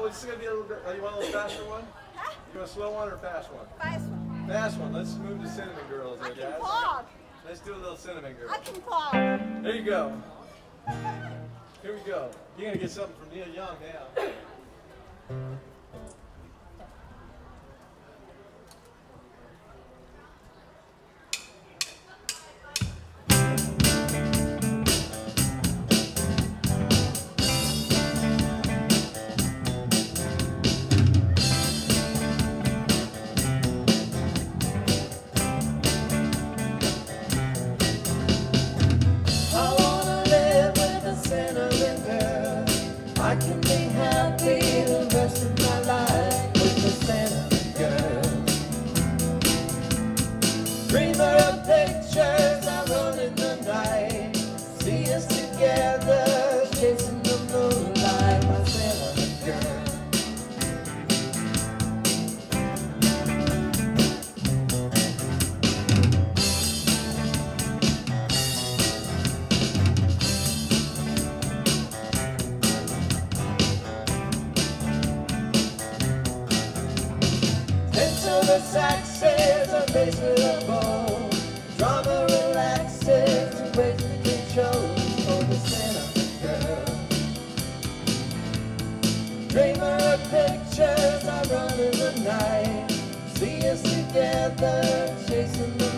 It's gonna be a little bit. You want a little faster one? Huh? You want a slow one or a fast one? Fast one. Fast one. Let's move to Cinnamon Girls, I guys. can talk. Let's do a little Cinnamon Girl. I can talk. There you go. Here we go. You're gonna get something from Neil Young now. I can be happy the rest of my life with the cinnamon girl. Dreamer of pictures, I run in the night. See us together, chasing the moonlight, my cinnamon girl. The saxes are bass with a bow. Drama relaxes to ways to control. Oh, the cinnamon girl. Dreamer of pictures, I run in the night. See us together, chasing the